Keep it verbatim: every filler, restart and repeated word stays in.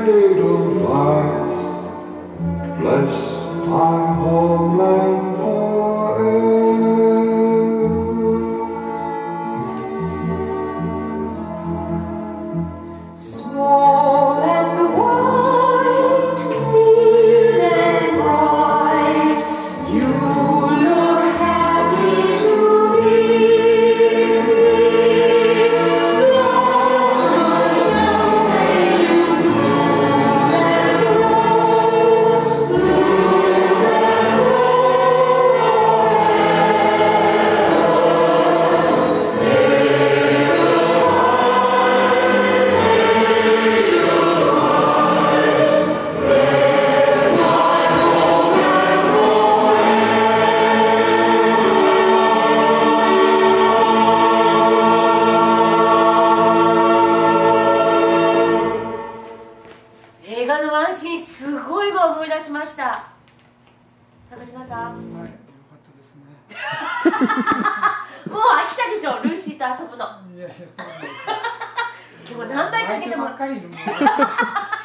Edelweiss, bless my homeland forever. Small and white, clean and bright, you look happy to meet me. Blossom someday you bloom and grow, bloom and映画のワンシーンすごい今思い出しました。高島さん。 はい、よかったですね。 もう飽きたでしょ、ルーシーと遊ぶの。 いやいや、そうなんです。 でも何倍かけても。 相手ばっかりいるもんね。